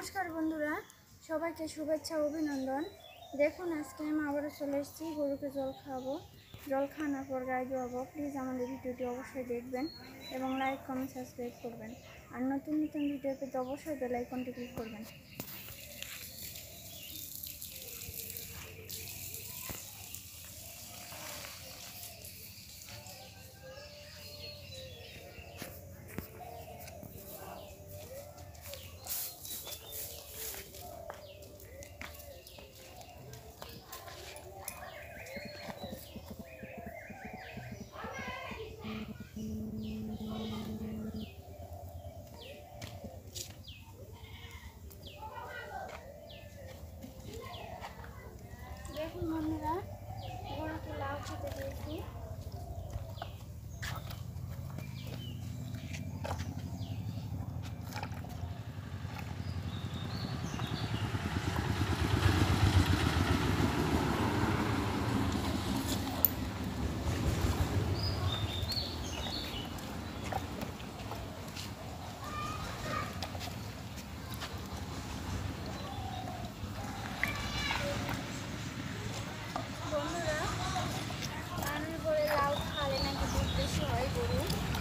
নমস্কার বন্ধুরা, সবাইকে শুভেচ্ছা অভিনন্দন। দেখুন আজকে আমি আবারও চলে এসেছি গরুকে জল খাওয়াবো। জল খাওয়ানোর পর গায়ে ধোয়াবো। প্লিজ আমাদের ভিডিওটি অবশ্যই দেখবেন এবং লাইক কমেন্ট সাবস্ক্রাইব করবেন। আর নতুন নতুন ভিডিও পেতে অবশ্যই বেল আইকনটি ক্লিক করবেন। দেখুন বন্ধুরা, গরুকে লাউ খেতে দিয়েছি। বন্ধুরা, মানুষ বলে লাউ খালে নাকি দুধ বেশি হয় গরু।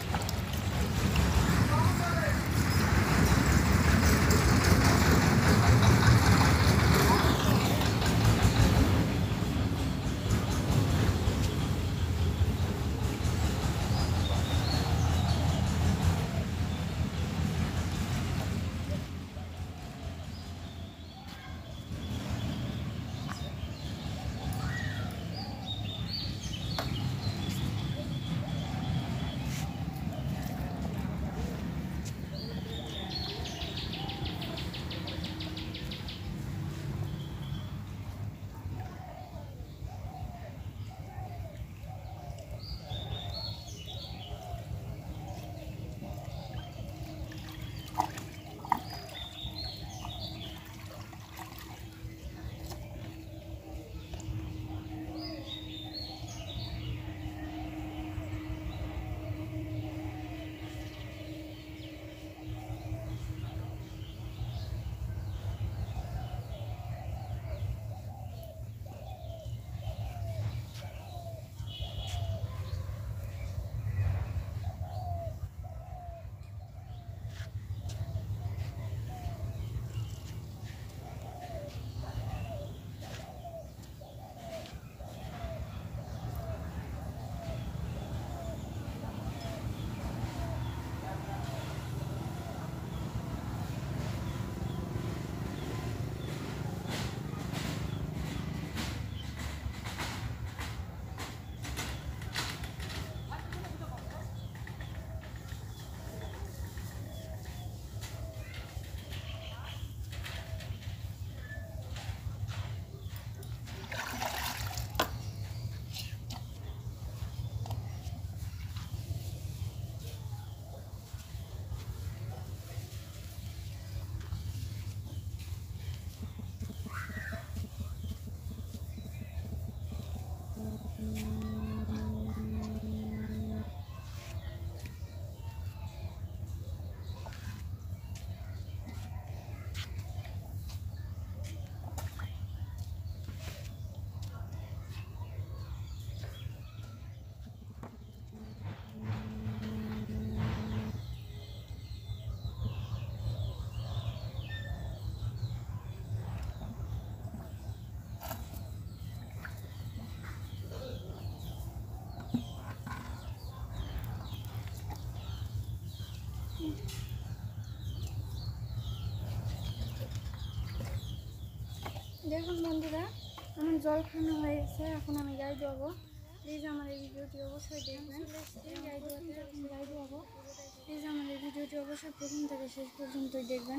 দেখুন বন্ধুরা, আমার জল খাওয়ানো হয়ে গেছে। এখন আমি গায়ে ধোয়াবো। প্লিজ আমার এই ভিডিওটি অবশ্যই দেখবেন। গায়ে ধোয়াতে এখন গায়ে ধোয়াবো। প্লিজ আমার এই ভিডিওটি অবশ্যই প্রথম থেকে শেষ পর্যন্তই দেখবেন।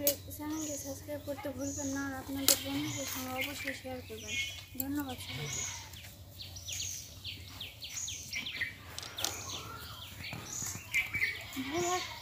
এই চ্যানেলটি সাবস্ক্রাইব করতে ভুলবেন না, আর আপনাদের বন্ধুদের সঙ্গে অবশ্যই শেয়ার করবেন। ধন্যবাদ সবাইকে।